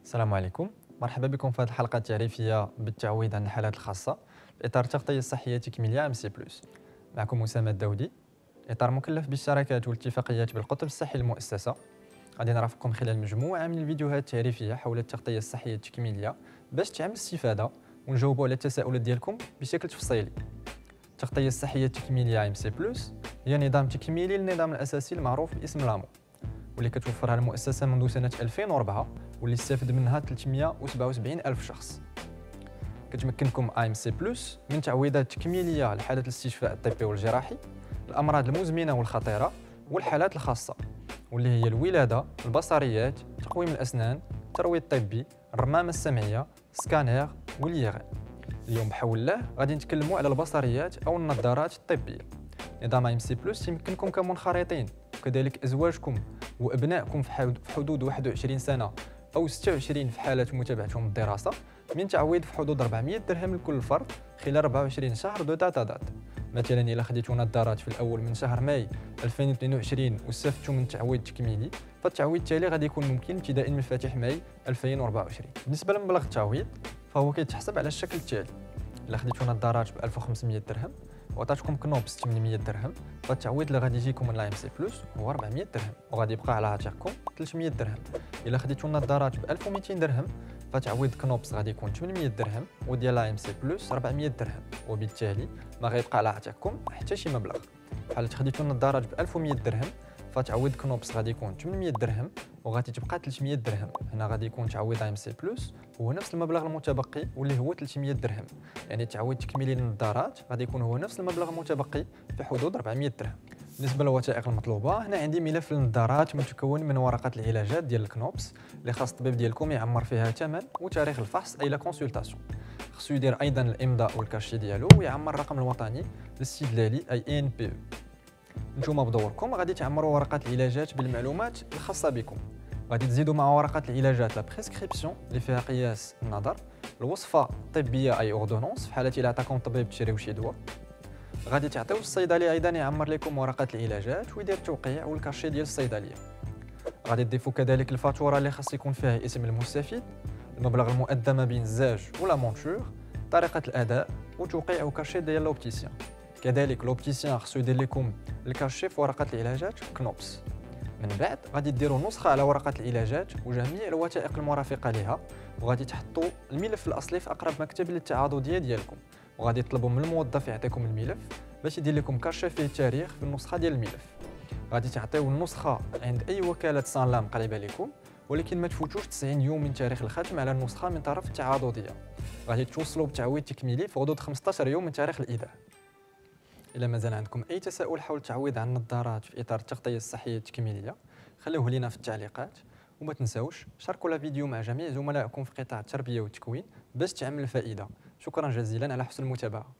السلام عليكم. مرحبا بكم في هذه الحلقة التعريفية بالتعويض عن الحالات الخاصة في إطار التغطية الصحية التكميلية ام سي بلس. معكم أسامة الداودي، إطار مكلف بالشراكات والاتفاقيات بالقطب الصحي للمؤسسة. غادي نرافقكم خلال مجموعة من الفيديوهات التعريفية حول التغطية الصحية التكميلية باش تعم الاستفادة ونجاوبوا على التساؤلات ديالكم بشكل تفصيلي. التغطية الصحية التكميلية ام سي بلس هي نظام تكميلي للنظام الأساسي المعروف باسم لامو، واللي كتوفرها المؤسسة منذ سنة 2004، واللي استفد منها 377 ألف شخص. كتمكنكم AMC بلس من تعويضات تكميلية لحالات الاستشفاء الطبي والجراحي، الأمراض المزمنة والخطيرة، والحالات الخاصة، واللي هي الولادة، البصريات، تقويم الأسنان، الترويض الطبي، الرمامة السمعية، سكانير واليغان. اليوم بحول الله غادي نتكلموا على البصريات أو النظارات الطبية. نظام AMC بلس يمكنكم كمنخرطين وكذلك أزواجكم وأبنائكم في حدود 21 سنة أو 26 في حالة متابعتهم الدراسة من تعويض في حدود 400 درهم لكل فرد خلال 24 شهر دو دات دات. مثلا إلا خديتوا نظارات في الأول من شهر ماي 2022 واستفدتوا من تعويض تكميلي، فالتعويض التالي غادي يكون ممكن ابتداء من فاتح ماي 2024. بالنسبة لمبلغ التعويض فهو كيتحسب على الشكل التالي: إلا خديتوا نظارات ب 1500 درهم وعطاتكم كنوبس 800 درهم، فالتعويض اللي غادي يجيكم من لا ام سي بلس هو 400 درهم وغادي يبقى على عاتقكم 300 درهم. الا خديتوا النظارات ب 1200 درهم فتعويض كنوبس غادي يكون 800 درهم وديال لا ام سي بلس 400 درهم، وبالتالي ما غيبقى على عاتقكم حتى شي مبلغ. بحال خديتوا النظارات ب 1100 درهم فتعويض كنوبس غادي يكون 800 درهم وغادي تبقى 300 درهم. هنا غادي يكون تعويض ام سي بلس هو نفس المبلغ المتبقي واللي هو 300 درهم، يعني التعويض التكميلي للنظارات غادي يكون هو نفس المبلغ المتبقي في حدود 400 درهم. بالنسبه للوثائق المطلوبه، هنا عندي ملف للنظارات متكون من ورقه العلاجات ديال الكنوبس اللي خاص الطبيب ديالكم يعمر فيها ثمن وتاريخ الفحص اي لا كونسلطاسيون. خصو يدير ايضا الامضاء والكاشي ديالو ويعمر الرقم الوطني للاستدلالي اي ان بي. نتوما بدوركم غادي تعمروا ورقه العلاجات بالمعلومات الخاصه بكم. غادي تزيدوا مع ورقه العلاجات لا بريسكريبسيون اللي فيها قياس النظر، الوصفه الطبيه اي اوردونونس في حاله الا عطاكم الطبيب تشريو شي دواء. غادي تعطيو الصيدلي ايضا يعمر لكم ورقه العلاجات ويدير التوقيع والكاشي ديال الصيدليه. غادي تضيفوا كذلك الفاتوره اللي خاص يكون فيها اسم المستفيد، المبلغ المؤدى ما بين الزاج ولا مونتور، طريقه الاداء وتوقيع وكاشي ديال لوبتيسيان. كذلك لوبتيسيان خصو يدير لكم الكاشي في ورقه العلاجات كنوبس. من بعد غادي ديروا نسخه على ورقه العلاجات وجميع الوثائق المرافقه لها، وغادي تحطوا الملف الاصلي في اقرب مكتب للتعاضديه ديالكم، وغادي تطلبوا من الموظف يعطيكم الملف باش يدير لكم كاشي فيه التاريخ في النسخه ديال الملف. غادي تعطيو النسخه عند اي وكاله سانلام قريبه لكم، ولكن ما تفوتوش 90 يوم من تاريخ الختم على النسخه من طرف التعاضديه. غادي توصلوا بتعويض تكميلي في حدود 15 يوم من تاريخ الايداع. إلا مازال عندكم أي تساؤل حول التعويض عن النظارات في إطار التغطية الصحية التكميلية خلوه لنا في التعليقات، وما تنساوش شاركوا الفيديو مع جميع زملائكم في قطاع التربية والتكوين باش تعم الفائدة. شكرا جزيلا على حسن المتابعة.